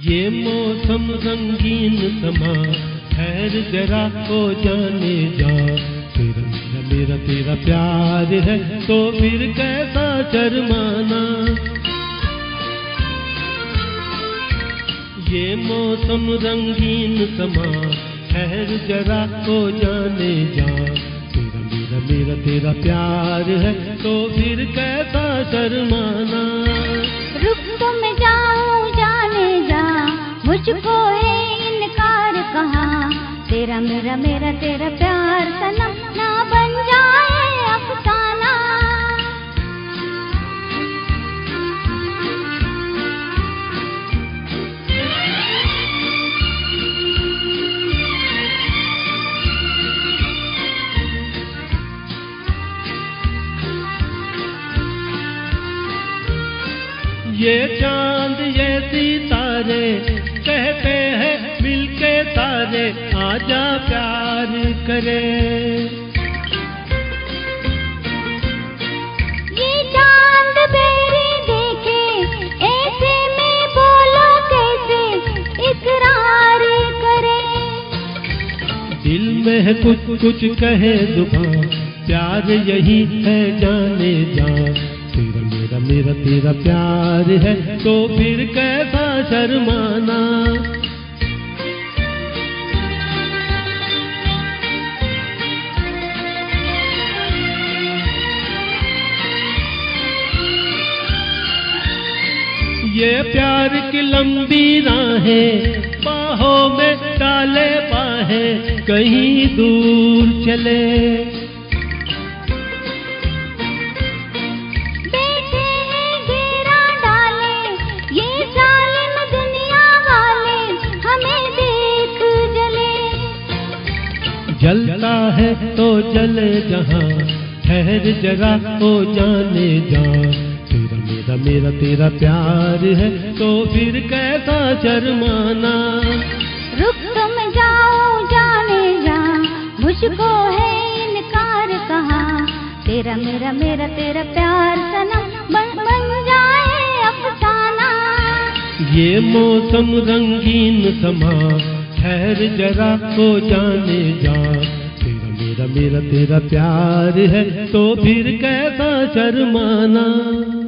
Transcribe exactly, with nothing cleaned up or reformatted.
ये मौसम रंगीन समा ठहर जरा हो जाने जा, तेरा मेरा मेरा तेरा प्यार है तो फिर कैसा शर्माना। ये मौसम रंगीन समा ठहर जरा हो जाने जा, तेरा मेरा मेरा तेरा प्यार है तो फिर कैसा शर्माना। रुक तो मैं जाऊं जाने जा, मुझको है इनकार कहाँ, तेरा मेरा मेरा तेरा प्यार सनम ना बन जाए अफसाना। ये चांद ये सितारे कहते हैं मिलके तारे, आजा प्यार करे। ये चांद बेरी देखे ऐसे में बोलो कैसे इकरार करे। दिल में है कुछ कुछ कहे जुबान, प्यार यही है जाने जा, तेरा मेरा मेरा तेरा प्यार है तो फिर कैसा शर्माना। ये प्यार की लंबी राहें बाहों में डाले बाहें, कहीं दूर चले। जलता है तो जले जहां ठहर जरा हो जाने जा, तेरा मेरा मेरा तेरा प्यार है तो फिर कैसा शर्माना। रुक तुम जाओ जाने जा, मुझको है इनकार कहाँ, तेरा मेरा मेरा तेरा प्यार सनम बन बन जाए अफसाना। ये मौसम रंगीन समा ठहर जरा हो जाने जा, तेरा मेरा मेरा तेरा प्यार है तो फिर कैसा शर्माना।